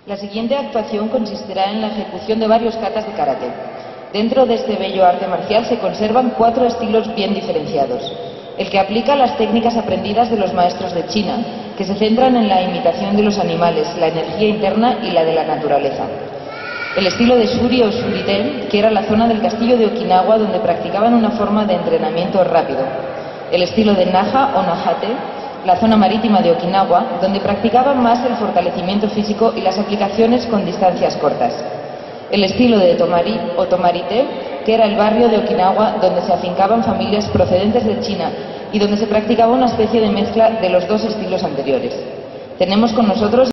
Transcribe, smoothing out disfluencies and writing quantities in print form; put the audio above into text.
La siguiente actuación consistirá en la ejecución de varios katas de karate. Dentro de este bello arte marcial se conservan 4 estilos bien diferenciados. El que aplica las técnicas aprendidas de los maestros de China, que se centran en la imitación de los animales, la energía interna y la de la naturaleza. El estilo de Shuri o Shuri-ten, que era la zona del castillo de Okinawa donde practicaban una forma de entrenamiento rápido. El estilo de Naha o Nahate, la zona marítima de Okinawa, donde practicaban más el fortalecimiento físico y las aplicaciones con distancias cortas. El estilo de Tomari o Tomarite, que era el barrio de Okinawa donde se afincaban familias procedentes de China y donde se practicaba una especie de mezcla de los 2 estilos anteriores. Tenemos con nosotros